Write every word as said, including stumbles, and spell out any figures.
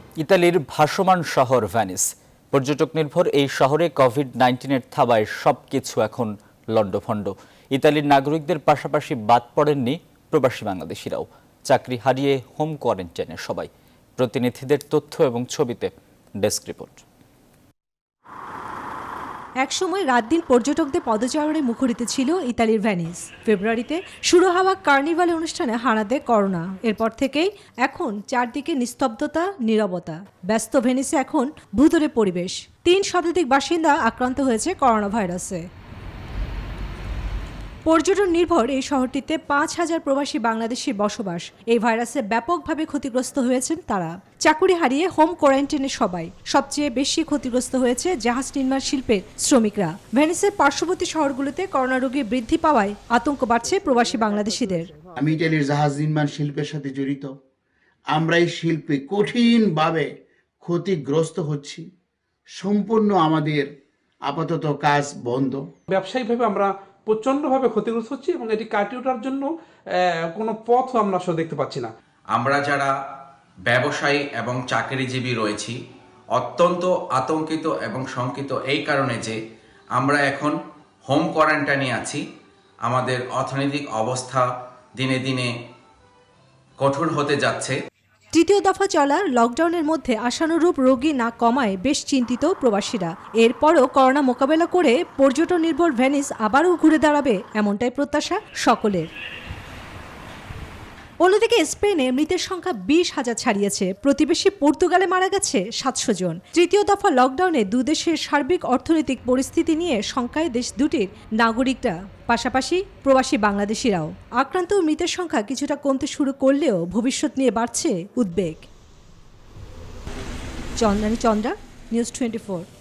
ইতালির ভাসমান শহর ভেনিস। পর্যটক নির্ভর এই শহরে কোভিড নাইন্টিনের থাবায় সবকিছু এখন লণ্ডভণ্ড। ইতালির নাগরিকদের পাশাপাশি বাদ পড়েননি প্রবাসী বাংলাদেশিরাও। চাকরি হারিয়ে হোম কোয়ারেন্টাইনে সবাই। প্রতিনিধিদের তথ্য এবং ছবিতে ডেস্ক রিপোর্ট। একসময় রাত দিন পর্যটকদের পদচারণে মুখরিত ছিল ইতালির ভেনিস। ফেব্রুয়ারিতে শুরু হওয়া কার্নিভাল অনুষ্ঠানে হানা দেয় করোনা। এরপর থেকেই এখন চারদিকে নিস্তব্ধতা, নীরবতা। ব্যস্ত ভেনিসে এখন ভূতুড়ে পরিবেশ। তিন শতাধিক বাসিন্দা আক্রান্ত হয়েছে করোনা ভাইরাসে। পর্যটন নির্ভর এই শহরটিতে পাঁচ হাজার প্রবাসী বাংলাদেশির বসবাস। এই ভাইরাসে ব্যাপকভাবে ক্ষতিগ্রস্ত হয়েছেন তারা। চাকুরি হারিয়ে হোম কোয়ারেন্টাইনে সবাই। সবচেয়ে বেশি ক্ষতিগ্রস্ত হয়েছে জাহাজ নির্মাণ শিল্পের শ্রমিকরা। ভেনিসের পার্শ্ববর্তী শহরগুলোতে করোনা রোগী বৃদ্ধি পাওয়ায় আতঙ্ক বাড়ছে প্রবাসী বাংলাদেশিদের। আমি ইতালির জাহাজ নির্মাণ শিল্পের সাথে জড়িত। আমরা এই শিল্পে কঠিনভাবে ক্ষতিগ্রস্ত হচ্ছি। সম্পূর্ণ আমাদের আপাতত কাজ বন্ধ। ব্যবসায়িকভাবে আমরা প্রচণ্ডভাবে ক্ষতিগ্রস্ত হচ্ছি এবং এটি কাটিয়ে ওঠার জন্য কোনো পথ আমরা আসলে দেখতে পাচ্ছি না। আমরা যারা ব্যবসায়ী এবং চাকরিজীবী রয়েছি অত্যন্ত আতঙ্কিত এবং শঙ্কিত এই কারণে যে আমরা এখন হোম কোয়ারেন্টাইনে আছি। আমাদের অর্থনৈতিক অবস্থা দিনে দিনে কঠোর হতে যাচ্ছে। তৃতীয় দফা চলা লকডাউনের মধ্যে আশানুরূপ রোগী না কমায় বেশ চিন্তিত প্রবাসীরা। এরপরও করোনা মোকাবেলা করে পর্যটন নির্ভর ভেনিস আবারও ঘুরে দাঁড়াবে এমনটাই প্রত্যাশা সকলের। অন্যদিকে স্পেনে মৃতের সংখ্যা বিশ হাজার ছাড়িয়েছে। প্রতিবেশী পর্তুগালে মারা গেছে সাতশো জন। তৃতীয় দফা লকডাউনে দুদেশের সার্বিক অর্থনৈতিক পরিস্থিতি নিয়ে শঙ্কায় দেশ দুটির নাগরিকরা, পাশাপাশি প্রবাসী বাংলাদেশিরাও। আক্রান্ত ও মৃতের সংখ্যা কিছুটা কমতে শুরু করলেও ভবিষ্যৎ নিয়ে বাড়ছে উদ্বেগ। Chandrani Chandra, news twenty four.